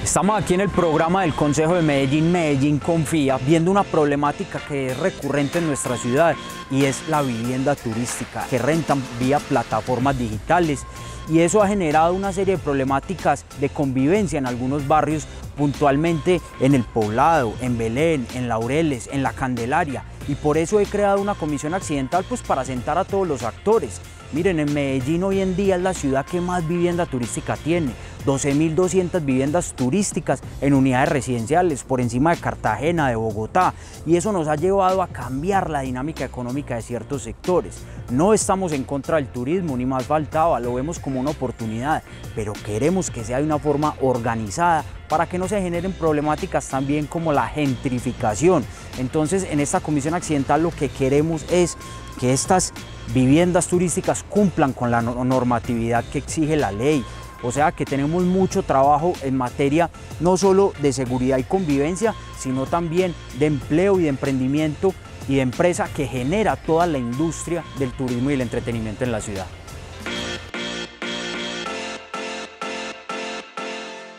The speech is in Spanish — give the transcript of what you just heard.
Estamos aquí en el programa del Consejo de Medellín, Medellín Confía, viendo una problemática que es recurrente en nuestra ciudad y es la vivienda turística, que rentan vía plataformas digitales, y eso ha generado una serie de problemáticas de convivencia en algunos barrios, puntualmente en El Poblado, en Belén, en Laureles, en La Candelaria, y por eso he creado una comisión accidental para sentar a todos los actores. Miren, en Medellín hoy en día es la ciudad que más vivienda turística tiene, 12.200 viviendas turísticas en unidades residenciales, por encima de Cartagena, de Bogotá, y eso nos ha llevado a cambiar la dinámica económica de ciertos sectores. No estamos en contra del turismo, ni más faltaba, lo vemos como una oportunidad, pero queremos que sea de una forma organizada para que no se generen problemáticas también como la gentrificación. Entonces, en esta comisión accidental lo que queremos es que estas viviendas turísticas cumplan con la normatividad que exige la ley. O sea que tenemos mucho trabajo en materia no solo de seguridad y convivencia, sino también de empleo y de emprendimiento y de empresa que genera toda la industria del turismo y el entretenimiento en la ciudad.